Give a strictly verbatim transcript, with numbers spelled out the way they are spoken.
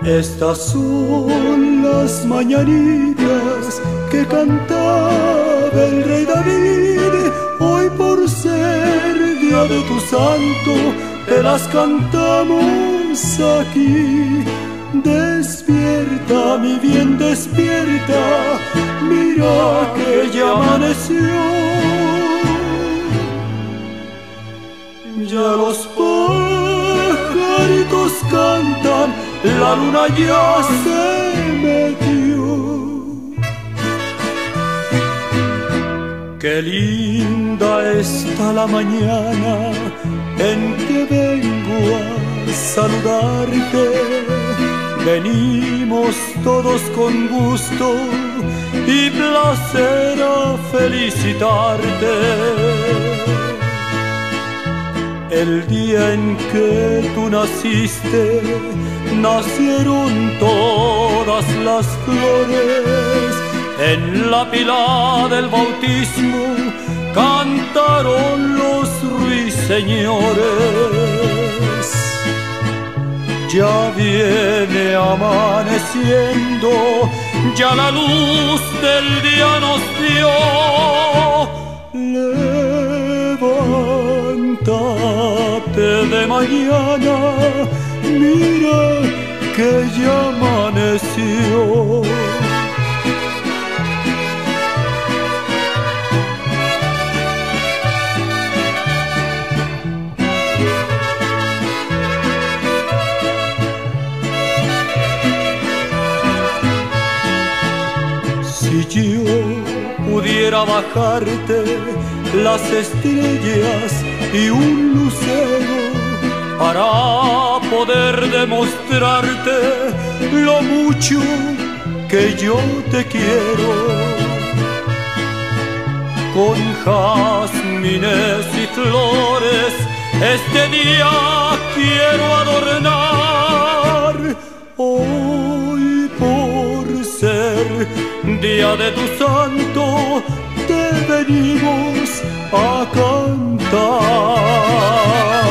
Estas son las mañanitas que cantaba el rey David. Hoy por ser día de tu santo, te las cantamos aquí. Despierta, mi bien, despierta, mira que ya amaneció. Ya los pajaritos cantan, la luna ya se metió. Qué linda está la mañana en que vengo a saludarte. Venimos todos con gusto y placer a felicitarte. El día en que tú naciste, nacieron todas las flores. En la pila del bautismo cantaron los ruiseñores. Ya viene amaneciendo, ya la luz del día nos dio. Levántate de mañana, mira que ya amaneció. Si yo pudiera bajarte las estrellas y un lucero para poder demostrarte lo mucho que yo te quiero, con jazmines y flores este día quiero adornar. Hoy por ser día de tu santo, te venimos a cantar.